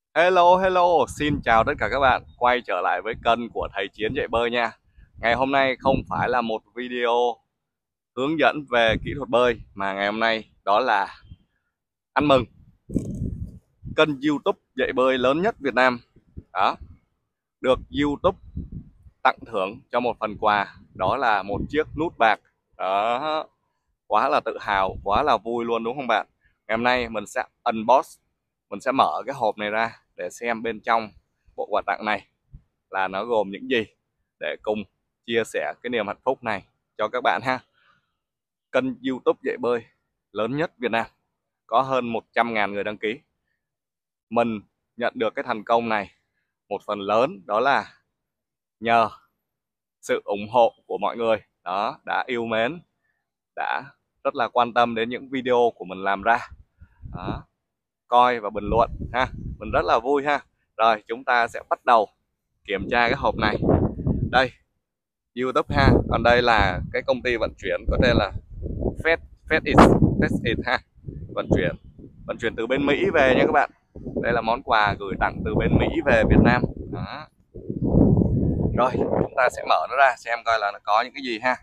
Hello, hello, xin chào tất cả các bạn quay trở lại với kênh của thầy Chiến dạy bơi nha. Ngày hôm nay không phải là một video hướng dẫn về kỹ thuật bơi mà ngày hôm nay đó là ăn mừng kênh YouTube dạy bơi lớn nhất Việt Nam. Đó, được YouTube tặng thưởng cho một phần quà, đó là một chiếc nút bạc. Đó, quá là tự hào, quá là vui luôn đúng không bạn? Ngày hôm nay mình sẽ unbox, mình sẽ mở cái hộp này ra để xem bên trong bộ quà tặng này là nó gồm những gì, để cùng chia sẻ cái niềm hạnh phúc này cho các bạn ha. Kênh YouTube dạy bơi lớn nhất Việt Nam, có hơn 100.000 người đăng ký. Mình nhận được cái thành công này một phần lớn đó là nhờ sự ủng hộ của mọi người đó, đã yêu mến, đã rất là quan tâm đến những video của mình làm ra đó, coi và bình luận ha, mình rất là vui ha. Rồi chúng ta sẽ bắt đầu kiểm tra cái hộp này. Đây, YouTube ha, còn đây là cái công ty vận chuyển có tên là Fed FedEx ha, vận chuyển từ bên Mỹ về nha các bạn. Đây là món quà gửi tặng từ bên Mỹ về Việt Nam đó. Rồi chúng ta sẽ mở nó ra xem coi là nó có những cái gì ha.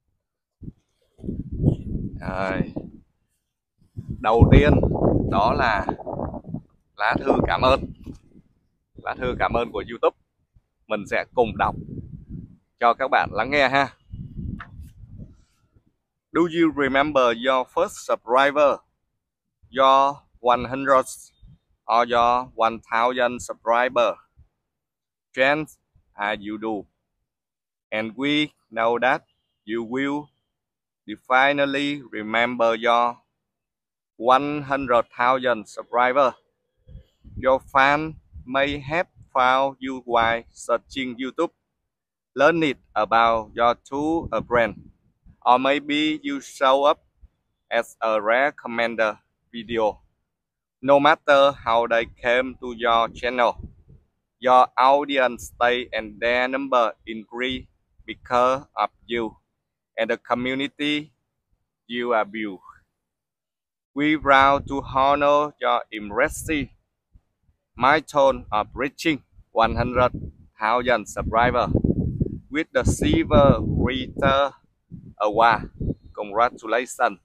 Rồi, đầu tiên đó là lá thư cảm ơn, lá thư cảm ơn của YouTube. Mình sẽ cùng đọc cho các bạn lắng nghe ha. Do you remember your first subscriber, your 100th or your 1000 subscriber? Chances are you do, and we know that you will definitely remember your 100,000 subscriber. Your fan may have found you while searching YouTube, learned about your two brand, or maybe you show up as a recommender video. No matter how they came to your channel, your audience stay and their number increase because of you and the community you are built. We proud to honor your impressive milestone of reaching 100,000 subscribers with the Silver Reader Award. Congratulations!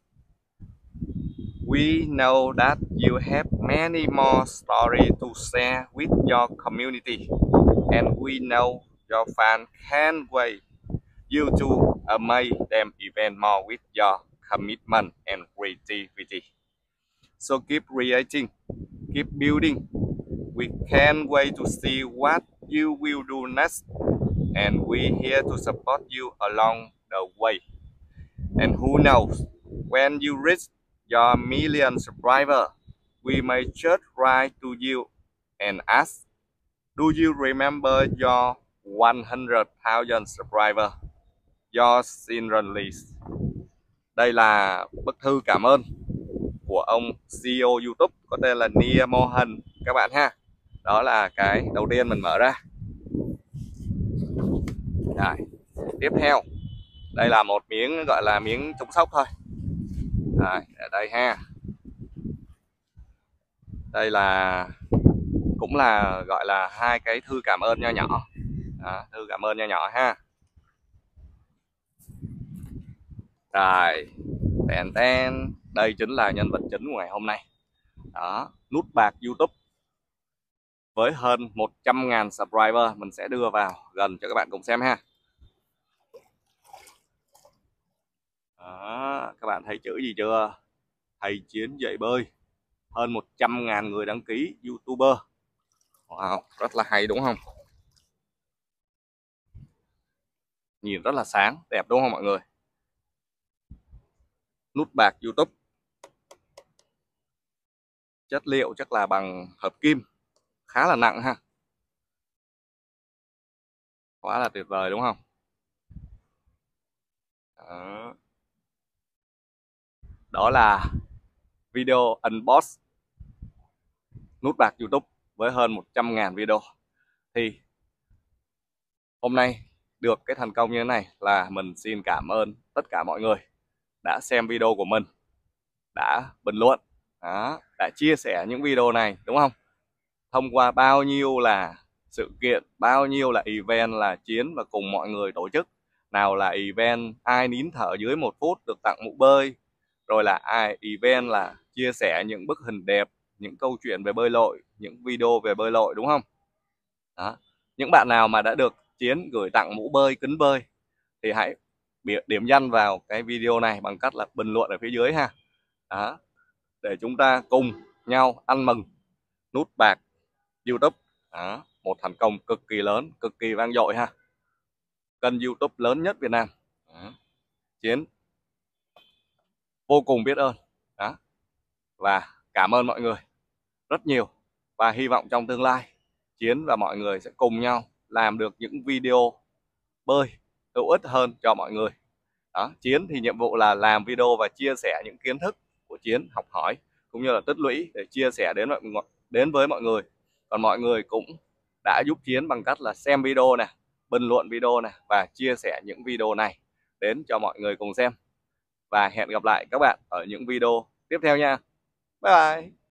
We know that you have many more stories to share with your community, and we know your fans can't wait you to amaze them even more with your commitment and creativity. So keep creating, keep building. We can't wait to see what you will do next, and we're here to support you along the way. And who knows, when you reach your million subscribers, we may just write to you and ask, do you remember your 100,000 subscribers? Yours sincerely. Đây là bức thư cảm ơn của ông CEO YouTube có tên là Nia Mohan các bạn ha. Đó là cái đầu tiên mình mở ra. Rồi, tiếp theo đây là một miếng gọi là miếng chống sốc thôi. Rồi, ở đây ha. Đây là cũng là gọi là hai cái thư cảm ơn nho nhỏ. Đó, thư cảm ơn nho nhỏ ha. Rồi, tèn ten, đây chính là nhân vật chính của ngày hôm nay. Đó, nút bạc YouTube với hơn 100.000 subscriber, mình sẽ đưa vào gần cho các bạn cùng xem ha. Đó, các bạn thấy chữ gì chưa? Thầy Chiến dạy bơi, hơn 100.000 người đăng ký YouTuber. Wow, rất là hay đúng không? Nhìn rất là sáng, đẹp đúng không mọi người? Nút bạc YouTube, chất liệu chắc là bằng hợp kim, khá là nặng ha. Quá là tuyệt vời đúng không? Đó, đó là video unbox nút bạc YouTube với hơn 100.000 video. Thì hôm nay được cái thành công như thế này là mình xin cảm ơn tất cả mọi người đã xem video của mình, đã bình luận, đó, đã chia sẻ những video này đúng không? thông qua bao nhiêu là sự kiện, bao nhiêu là event là Chiến và cùng mọi người tổ chức. Nào là event ai nín thở dưới 1 phút được tặng mũ bơi, rồi là event là chia sẻ những bức hình đẹp, những câu chuyện về bơi lội, những video về bơi lội, đúng không? Đó. Những bạn nào mà đã được Chiến gửi tặng mũ bơi, kính bơi thì hãy điểm danh vào cái video này bằng cách là bình luận ở phía dưới ha. Đó. Để chúng ta cùng nhau ăn mừng nút bạc YouTube. Đó. Một thành công cực kỳ lớn, cực kỳ vang dội ha. Kênh YouTube lớn nhất Việt Nam. Đó. Chiến vô cùng biết ơn. Đó. Và cảm ơn mọi người rất nhiều. Và hy vọng trong tương lai Chiến và mọi người sẽ cùng nhau làm được những video bơi hữu ích hơn cho mọi người. Đó. Chiến thì nhiệm vụ là làm video và chia sẻ những kiến thức của Chiến học hỏi cũng như là tích lũy để chia sẻ đến với mọi người. Còn mọi người cũng đã giúp Chiến bằng cách là xem video này, bình luận video này và chia sẻ những video này đến cho mọi người cùng xem. Và hẹn gặp lại các bạn ở những video tiếp theo nha. Bye bye.